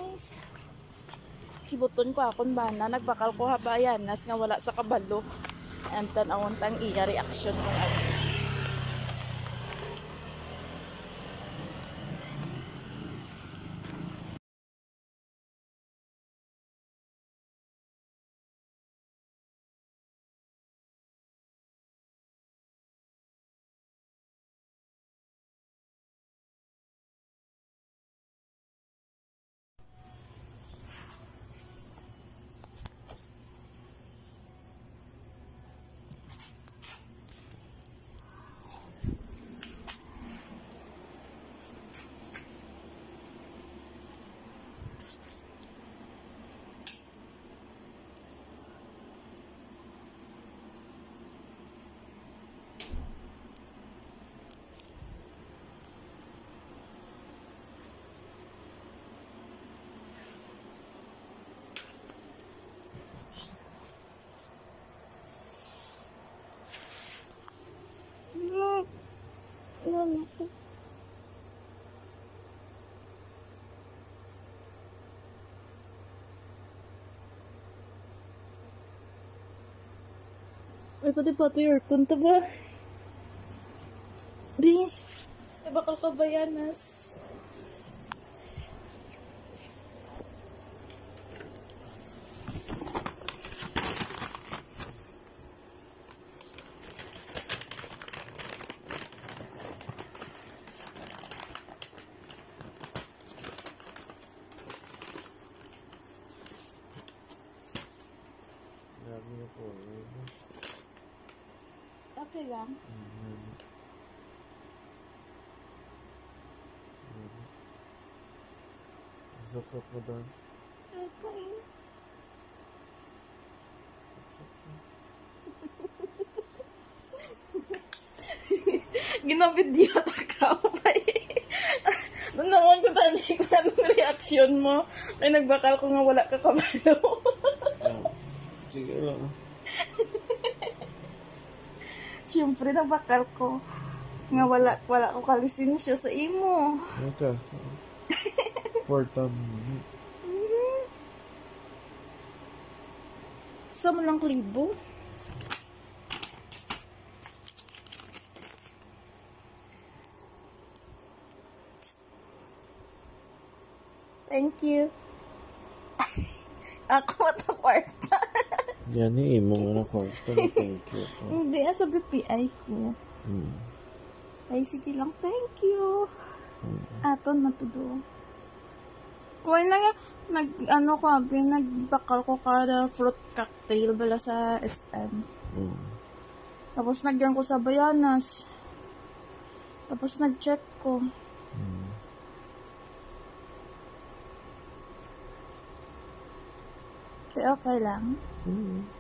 guys. Kibuton ko akong bana. Nagbakal ko habayanas nga wala sa kabalo. And tanawon tang iya reaction ko ano. Ay, pati aircon to ba? Di, bakal kabayanas. Okay lang. Zaklap mo doon. Okay. Ginabidyo ka pa eh. Doon naman ko tani ko anong reaction mo. Ay nagbakal ko nga wala ka kabalo. Sige lang. Siyempre nagbakal ko nga wala ko kalisensya sa imo. Nakas. 4 minutes. Sa mo lang klibo. Thank you. Ako ito kwarta. Yan eh, mo na kwarta. Thank you. Hindi, sa BPI ko. Ay, sige lang. Thank you. Aton na to do. Kuha na nga. Nagbakal ko kada fruit cocktail bala sa SM. Tapos nagyan ko sa Bayanas. Tapos nag-check ko. Okay lang.